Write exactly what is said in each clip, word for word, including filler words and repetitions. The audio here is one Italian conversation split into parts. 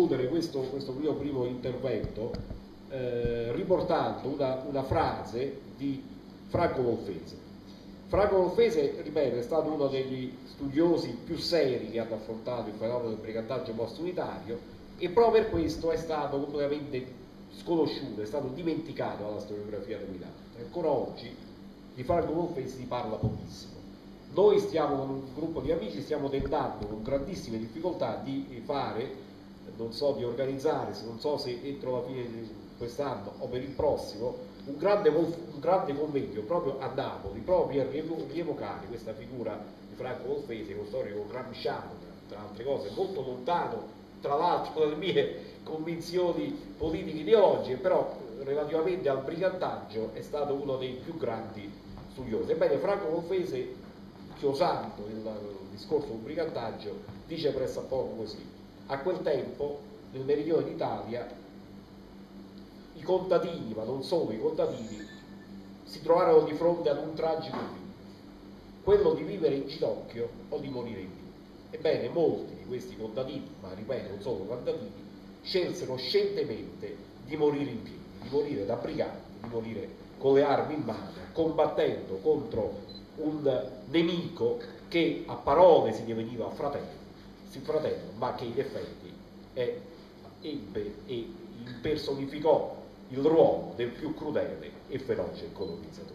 concludere questo, questo mio primo intervento eh, riportando una, una frase di Franco Molfese. Franco Molfese, ripeto, è stato uno degli studiosi più seri che hanno affrontato il fenomeno del brigantaggio post-unitario, e proprio per questo è stato completamente sconosciuto, è stato dimenticato dalla storiografia dominante. Ancora oggi di Franco Molfese si parla pochissimo. Noi stiamo con un gruppo di amici, stiamo tentando con grandissime difficoltà di fare, non so, di organizzare, non so se entro la fine di quest'anno o per il prossimo, un grande, un grande convegno proprio a Napoli, proprio a rievocare questa figura di Franco Molfese, uno storico gramsciano, tra altre cose, molto lontano, tra l'altro, dalle mie convinzioni politiche ideologiche, però relativamente al brigantaggio è stato uno dei più grandi studiosi. Ebbene, Franco Molfese, chiosando il, il discorso sul brigantaggio, dice pressappoco così: a quel tempo nel meridione d'Italia i contadini, ma non solo i contadini, si trovarono di fronte ad un tragico bivio, quello di vivere in ginocchio o di morire in piedi. Ebbene, molti di questi contadini, ma ripeto, non solo contadini, scelsero scientemente di morire in piedi, di morire da briganti, di morire con le armi in mano, combattendo contro un nemico che a parole si diveniva fratello, si fratello, ma che in effetti è, ebbe e impersonificò il ruolo del più crudele e feroce colonizzatore.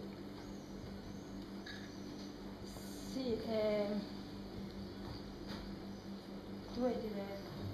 Sì, eh, tu vuoi dire?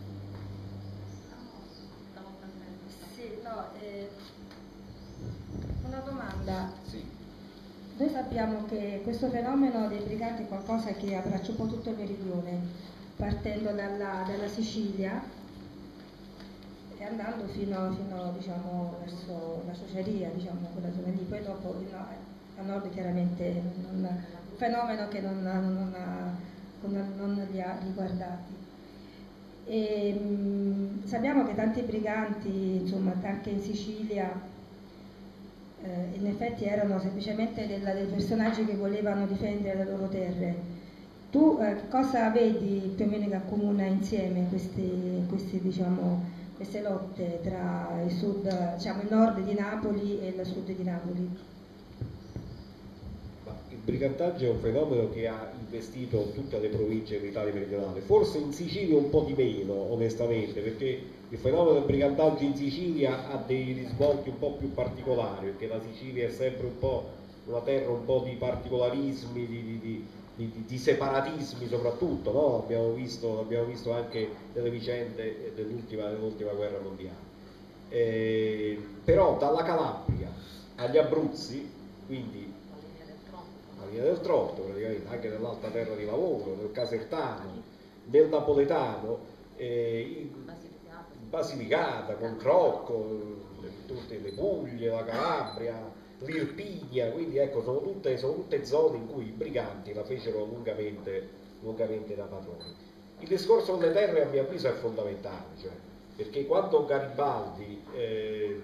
Sì, no, eh, una domanda. Sì. Noi sappiamo che questo fenomeno dei briganti è qualcosa che abbraccia un po' tutto il meridione, partendo dalla, dalla Sicilia e andando fino, fino diciamo, verso la Ciociaria, diciamo, quella zona lì. Poi dopo no, a nord chiaramente non, un fenomeno che non, non, ha, non, non li ha riguardati. E, mh, sappiamo che tanti briganti, insomma, anche in Sicilia, eh, in effetti erano semplicemente del, dei personaggi che volevano difendere le loro terre. Tu eh, cosa vedi più o meno che accomuna insieme questi, questi diciamo, queste lotte tra il sud, diciamo il nord di Napoli e il sud di Napoli? Ma il brigantaggio è un fenomeno che ha investito tutte le province dell'Italia meridionale, forse in Sicilia un po' di meno, onestamente, perché il fenomeno del brigantaggio in Sicilia ha dei risvolti un po' più particolari, perché la Sicilia è sempre un po' una terra un po' di particolarismi, di, di, di Di, di, di separatismi soprattutto, no? Abbiamo visto, abbiamo visto anche delle vicende dell'ultima, dell'ultima guerra mondiale. Eh, però dalla Calabria agli Abruzzi, quindi la linea del Tronto, praticamente, anche nell'alta terra di lavoro, nel casertano, nel napoletano, eh, in Basilicata, con Crocco, tutte le Puglie, la Calabria, l'Irpinia, quindi ecco, sono tutte, sono tutte zone in cui i briganti la fecero lungamente, lungamente da padroni. Il discorso delle terre, a mio avviso, è fondamentale, cioè, perché quando Garibaldi eh,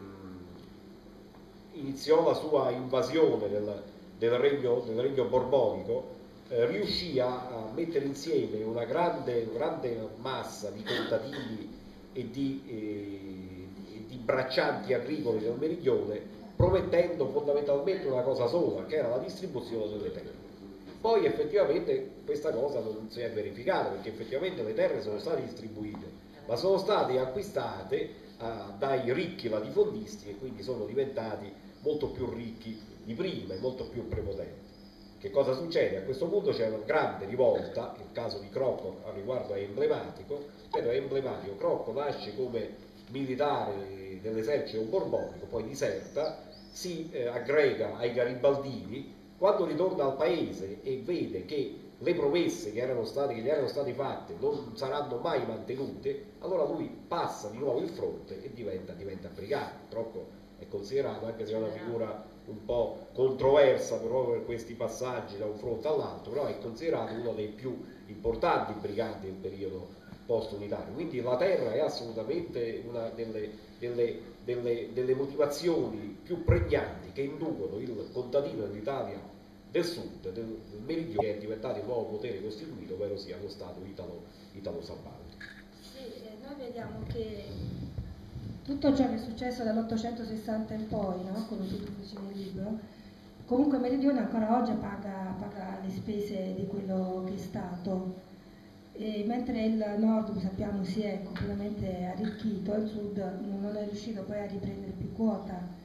iniziò la sua invasione del, del, regno, del regno borbonico, eh, riuscì a, a mettere insieme una grande, grande massa di contadini e di, eh, di braccianti agricoli del meridione, promettendo fondamentalmente una cosa sola, che era la distribuzione delle terre. Poi effettivamente questa cosa non si è verificata, perché effettivamente le terre sono state distribuite, ma sono state acquistate eh, dai ricchi latifondisti, e quindi sono diventati molto più ricchi di prima e molto più prepotenti. Che cosa succede? A questo punto c'è una grande rivolta, il caso di Crocco al riguardo è emblematico, però è emblematico. Crocco nasce come militare dell'esercito borbonico, poi diserta, si eh, aggrega ai garibaldini. Quando ritorna al paese e vede che le promesse che, erano state, che gli erano state fatte non saranno mai mantenute, allora lui passa di nuovo il fronte e diventa, diventa brigante. Crocco è considerato, anche se è una figura un po' controversa proprio per questi passaggi da un fronte all'altro, però è considerato uno dei più importanti briganti del periodo post-unitario. Quindi la terra è assolutamente una delle, delle, delle, delle motivazioni più pregnanti che inducono il contadino dell'Italia del sud, del, del meridione, che è diventato il nuovo potere costituito, ovvero sia lo Stato italo, italo-sabaudo. Sì, noi vediamo che tutto ciò che è successo dall'ottocentosessanta in poi, no? Come tu dici nel libro, comunque il Meridione ancora oggi paga, paga le spese di quello che è stato. E mentre il nord, sappiamo, si è completamente arricchito, il sud non è riuscito poi a riprendere più quota.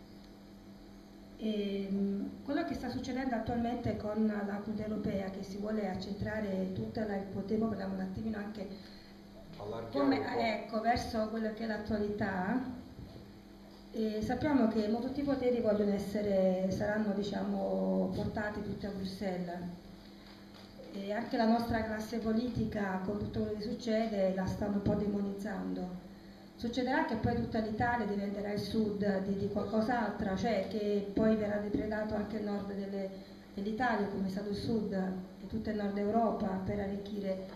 E, mh, quello che sta succedendo attualmente con la Comunità Europea, che si vuole accentrare tutto il potere, vogliamo un attimino anche come, ecco, verso quello che è l'attualità, e sappiamo che molti tutti i poteri vogliono essere, saranno, diciamo, portati tutti a Bruxelles. E anche la nostra classe politica, con tutto quello che succede, la stanno un po' demonizzando. Succederà che poi tutta l'Italia diventerà il sud di, di qualcos'altro, cioè che poi verrà depredato anche il nord dell'Italia, come è stato il sud e tutto il nord Europa, per arricchire.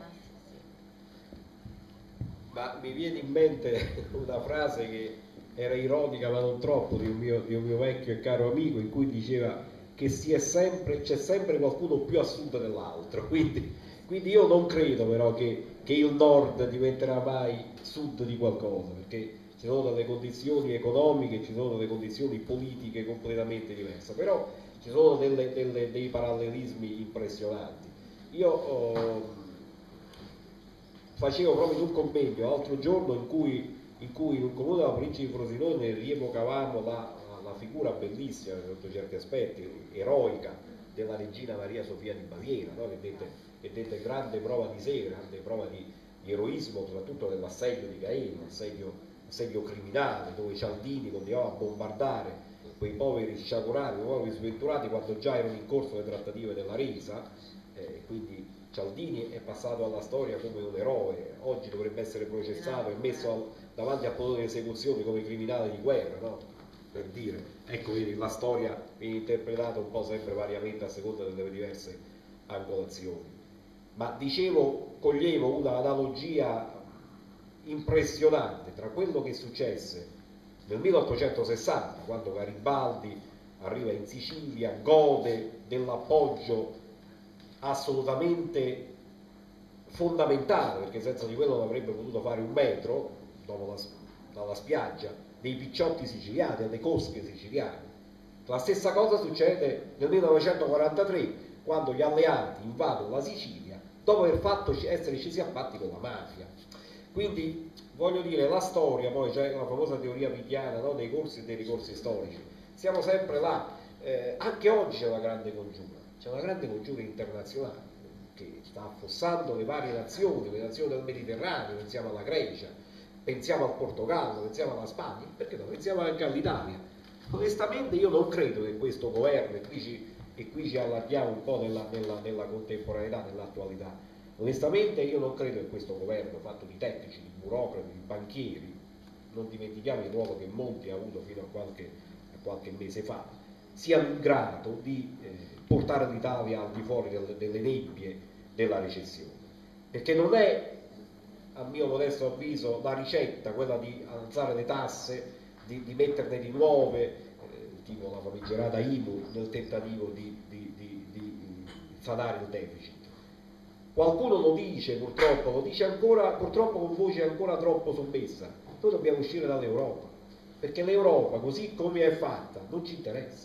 Ma mi viene in mente una frase che era ironica ma non troppo, di un mio, di un mio vecchio e caro amico, in cui diceva che si è sempre, c'è sempre qualcuno più a sud dell'altro, quindi, quindi io non credo però che, che il nord diventerà mai sud di qualcosa, perché ci sono delle condizioni economiche, ci sono delle condizioni politiche completamente diverse, però ci sono delle, delle, dei parallelismi impressionanti. Io oh, facevo proprio un convegno l'altro giorno in cui, in cui in un comune della provincia di Frosinone rievocavamo la la figura bellissima sotto certi aspetti, eroica, della regina Maria Sofia di Baviera, no? che, dette, che dette grande prova di sé, grande prova di, di eroismo, soprattutto nell'assedio di Caino, assedio, assedio criminale, dove i Cialdini continuavano a bombardare quei poveri sciagurati, quei poveri sventurati quando già erano in corso le trattative della resa, eh, quindi Cialdini è passato alla storia come un eroe, oggi dovrebbe essere processato e messo al, davanti a potere di esecuzione come criminale di guerra, no? Per dire, ecco, vedi, la storia viene interpretata un po' sempre variamente a seconda delle diverse angolazioni. Ma dicevo, coglievo una analogia impressionante tra quello che successe nel milleottocentosessanta, quando Garibaldi arriva in Sicilia, gode dell'appoggio assolutamente fondamentale, perché senza di quello non avrebbe potuto fare un metro dopo la, dalla spiaggia, dei picciotti siciliani, delle cosche siciliane. La stessa cosa succede nel millenovecentoquarantatré, quando gli alleati invadono la Sicilia dopo aver fatto essere scesi a patti con la mafia. Quindi voglio dire, la storia, poi c'è la famosa teoria picchiana, no, dei corsi e dei ricorsi storici, siamo sempre là. Eh, anche oggi c'è una grande congiura, c'è una grande congiura internazionale che sta affossando le varie nazioni, le nazioni del Mediterraneo, pensiamo alla Grecia, pensiamo al Portogallo, pensiamo alla Spagna, perché no? Pensiamo anche all'Italia. Onestamente io non credo che questo governo, e qui ci, e qui ci allarghiamo un po' nella, nella, nella contemporaneità, nell'attualità, onestamente io non credo che questo governo fatto di tecnici, di burocrati, di banchieri, non dimentichiamo il ruolo che Monti ha avuto fino a qualche, a qualche mese fa, sia in grado di eh, portare l'Italia al di fuori del, delle nebbie della recessione, perché non è, a mio modesto avviso, la ricetta, quella di alzare le tasse, di, di metterne di nuove, eh, tipo la famigerata I M U, nel tentativo di, di, di, di sanare il deficit. Qualcuno lo dice, purtroppo, lo dice ancora, purtroppo con voce ancora troppo sommessa, noi dobbiamo uscire dall'Europa, perché l'Europa, così come è fatta, non ci interessa.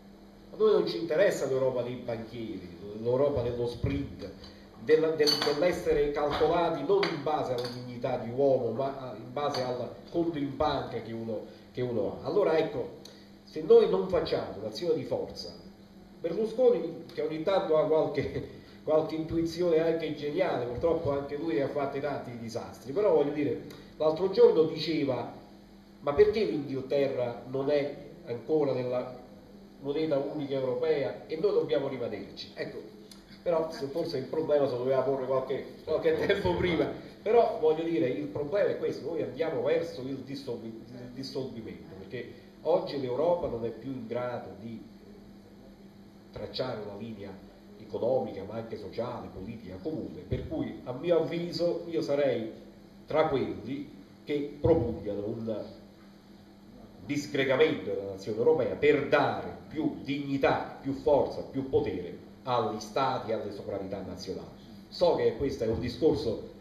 A noi non ci interessa l'Europa dei banchieri, l'Europa dello sprint, del, del, dell'essere calcolati non in base alla dignità di uomo, ma in base al conto in banca che uno, che uno ha. Allora ecco, se noi non facciamo un'azione di forza, Berlusconi, che ogni tanto ha qualche, qualche intuizione anche geniale, purtroppo anche lui ne ha fatti tanti disastri, però voglio dire, l'altro giorno diceva, ma perché l'Inghilterra non è ancora nella moneta unica europea e noi dobbiamo rimanerci? Ecco, però forse il problema se lo doveva porre qualche, qualche tempo prima, però voglio dire, il problema è questo, noi andiamo verso il, dissolvi, il dissolvimento, perché oggi l'Europa non è più in grado di tracciare una linea economica ma anche sociale, politica comune, per cui a mio avviso io sarei tra quelli che propugnano un disgregamento della nazione europea per dare più dignità, più forza, più potere agli stati e alle sovranità nazionali. So che questo è un discorso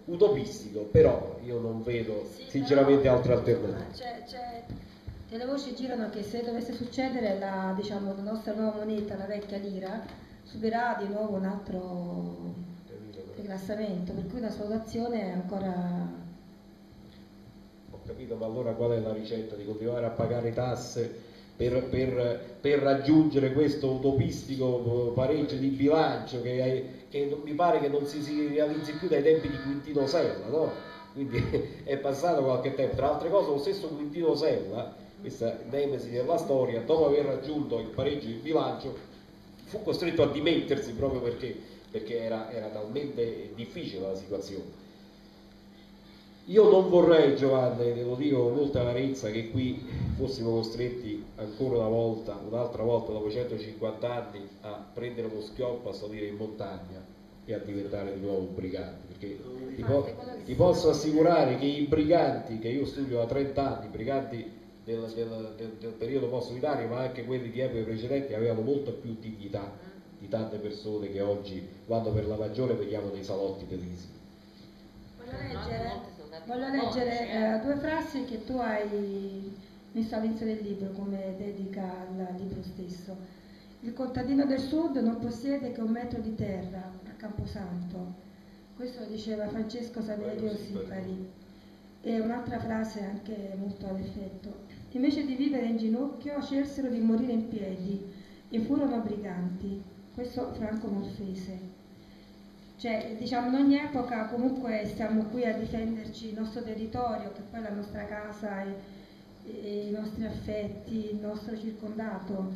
utopistico, però io non vedo sì, sinceramente però, altre alternative. C'è, c'è, le voci girano che se dovesse succedere la, diciamo, la nostra nuova moneta, la vecchia lira, subirà di nuovo un altro declassamento, per cui la sua situazione è ancora... Ho capito, ma allora qual è la ricetta? Di continuare a pagare tasse per, per, per raggiungere questo utopistico pareggio di bilancio che, che non, mi pare che non si, si realizzi più dai tempi di Quintino Sella, no? Quindi è passato qualche tempo. Tra altre cose lo stesso Quintino Sella, questa nemesi della storia, dopo aver raggiunto il pareggio di bilancio fu costretto a dimettersi proprio perché, perché era, era talmente difficile la situazione. Io non vorrei, Giovanni, te lo dico con molta amarezza, che qui fossimo costretti ancora una volta, un'altra volta dopo centocinquanta anni, a prendere lo schioppo, a salire in montagna e a diventare di nuovo briganti, perché ti, po ti posso assicurare che i briganti, che io studio da trenta anni, i briganti del, del, del, del periodo post-unitario, ma anche quelli di epoche precedenti, avevano molto più dignità di tante persone che oggi vanno per la maggiore vediamo nei salotti televisivi. Voglio leggere, voglio leggere eh, due frasi che tu hai messo all'inizio del libro come dedica al libro stesso. Il contadino del sud non possiede che un metro di terra a Camposanto. Questo lo diceva Francesco Saverio Sipari. E un'altra frase anche molto ad effetto. Invece di vivere in ginocchio scelsero di morire in piedi e furono briganti. Questo Franco Molfese. Cioè, diciamo, in ogni epoca comunque stiamo qui a difenderci il nostro territorio, che poi è la nostra casa, e, e i nostri affetti, il nostro circondato.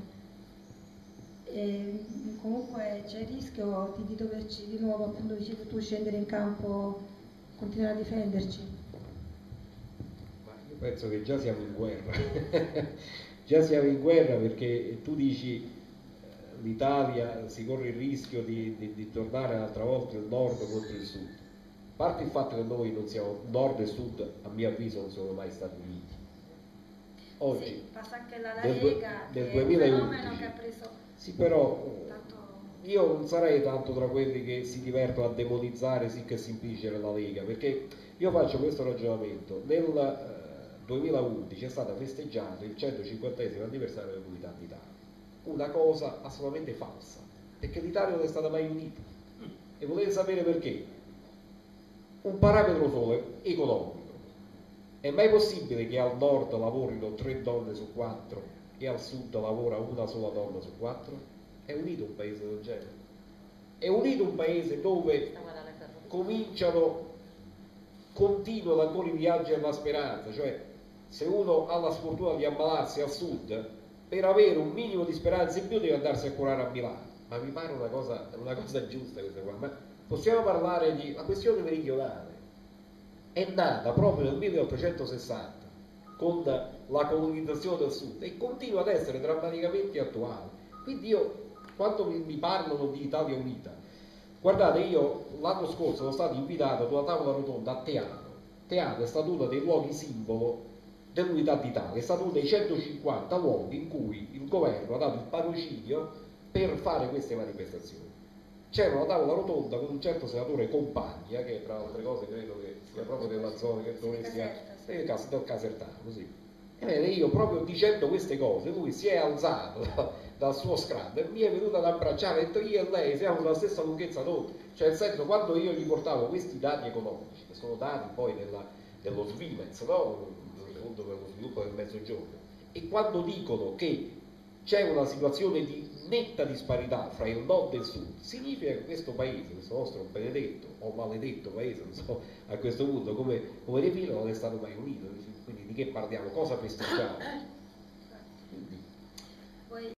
E comunque c'è il rischio di, di doverci di nuovo, appunto dicevi tu, scendere in campo, continuare a difenderci. Ma io penso che già siamo in guerra. Già siamo in guerra perché tu dici l'Italia si corre il rischio di, di, di tornare un'altra volta il nord contro il sud. A parte il fatto che noi non siamo, nord e sud a mio avviso non sono mai stati uniti. Oggi, sì, passa anche la nel, Lega, nel che duemilaundici, è un fenomeno che ha preso... Sì, però tanto... io non sarei tanto tra quelli che si divertono a demonizzare sì che si impingere la Lega, perché io faccio questo ragionamento. Nel eh, duemilaundici è stato festeggiato il centocinquantesimo anniversario dell'Unità d'Italia. Una cosa assolutamente falsa, perché l'Italia non è stata mai unita. E volete sapere perché? Un parametro solo, economico. È mai possibile che al nord lavorino tre donne su quattro e al sud lavora una sola donna su quattro? È unito un paese del genere? È unito un paese dove cominciano, continuano ancora i viaggi alla speranza, cioè se uno ha la sfortuna di ammalarsi al sud, per avere un minimo di speranza in più deve andarsi a curare a Milano. Ma mi pare una cosa, una cosa giusta questa qua. Ma possiamo parlare di la questione meridionale. È nata proprio nel milleottocentosessanta con la colonizzazione del sud e continua ad essere drammaticamente attuale. Quindi io, quando mi, mi parlano di Italia Unita, guardate, io l'anno scorso sono stato invitato ad una tavola rotonda a Teano. Teano è stato uno dei luoghi simbolo dell'Unità d'Italia, è stato uno dei centocinquanta luoghi in cui il governo ha dato il patrocinio per fare queste manifestazioni. C'era una tavola rotonda con un certo senatore Compagna, che tra altre cose credo che sia proprio della zona che dove sia del Casertano, così. Ebbene, io proprio dicendo queste cose, lui si è alzato da, dal suo scranno e mi è venuto ad abbracciare e ha detto io e lei siamo sulla stessa lunghezza d'onda. Cioè, nel senso, quando io gli portavo questi dati economici, che sono dati poi della, dello Svimez, no? Fondo per lo sviluppo del Mezzogiorno, e quando dicono che c'è una situazione di netta disparità fra il nord e il sud, significa che questo paese, questo nostro benedetto o maledetto paese, non so a questo punto come, come definirlo, non è stato mai unito. Quindi di che parliamo? Cosa festeggiamo?